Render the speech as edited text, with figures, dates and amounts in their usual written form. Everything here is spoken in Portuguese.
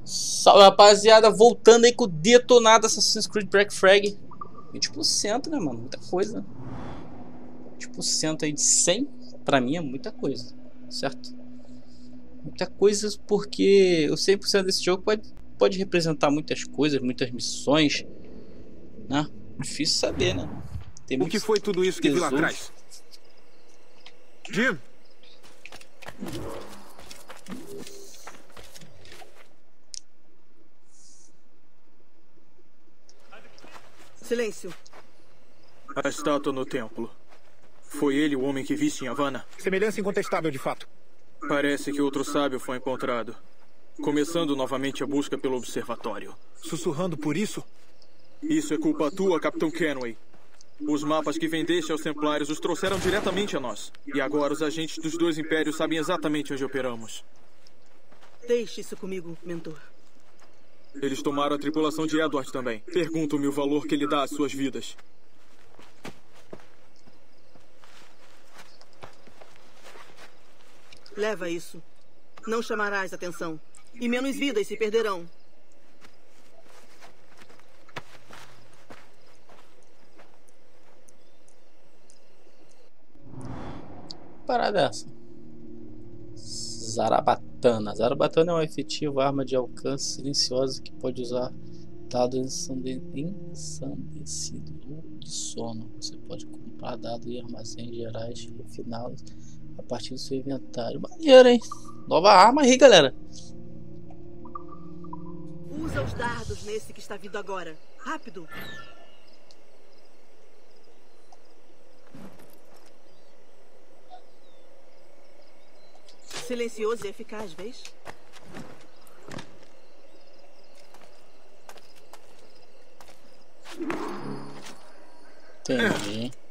Salve, rapaziada, voltando aí com o detonado Assassin's Creed Black Flag. 20%, né, mano? Muita coisa. 20% aí de 100, pra mim é muita coisa, certo? Muita coisa porque o 100% desse jogo pode representar muitas coisas, muitas missões, né? Difícil saber, né? Tem O que foi tudo isso que vi lá atrás? Jim! Silêncio. A estátua no templo. Foi ele o homem que viste em Havana? Semelhança incontestável, de fato. Parece que outro sábio foi encontrado. Começando novamente a busca pelo observatório. Sussurrando por isso? Isso é culpa tua, Capitão Kenway. Os mapas que vendeste aos Templários os trouxeram diretamente a nós. E agora os agentes dos dois impérios sabem exatamente onde operamos. Deixe isso comigo, mentor. Eles tomaram a tripulação de Edward também. Pergunto-me o valor que ele dá às suas vidas. Leva isso. Não chamarás atenção. E menos vidas se perderão. Parada essa. Zarabatana. Zarabatana é uma efetiva arma de alcance silenciosa que pode usar dados ensandecidos de sono. Você pode comprar dados em armazéns gerais e refiná-los a partir do seu inventário. Maneiro, hein? Nova arma aí, galera. Usa os dardos nesse que está vindo agora. Rápido. Silencioso e eficaz, vês? Entendi.